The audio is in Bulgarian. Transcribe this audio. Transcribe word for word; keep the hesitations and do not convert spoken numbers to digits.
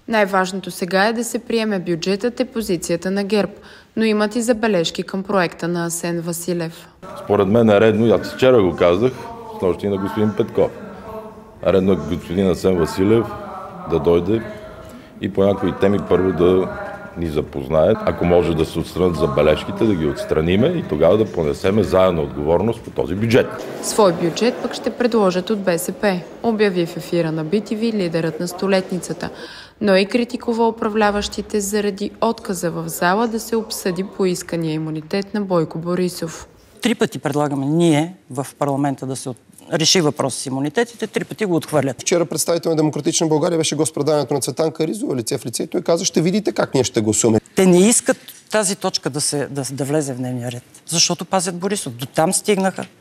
Най-важното сега е да се приеме бюджетът и позицията на ГЕРБ, но имат и забележки към проекта на Асен Василев. Според мен е редно, и аз вчера го казах, снощи на господин Петков. Редно е господин Асен Василев да дойде и по някакви теми първо да ни запознае. Ако може да се отстранят забележките, да ги отстраниме и тогава да понесеме заедно отговорност по този бюджет. Свой бюджет пък ще предложат от БСП, обяви в ефира на Би Ти Ви лидерът на столетницата, но и критикува управляващите заради отказа в зала да се обсъди поискания имунитет на Бойко Борисов. Три пъти предлагаме ние в парламента да се реши въпрос с имунитетите, три пъти го отхвърлят. Вчера представител на Демократична България беше госпреданието на Цветан Каризова, лице в лице, и той каза: ще видите как ние ще гласуваме. Те не искат тази точка да, се, да, да влезе в дневния ред, защото пазят Борисов. До там стигнаха.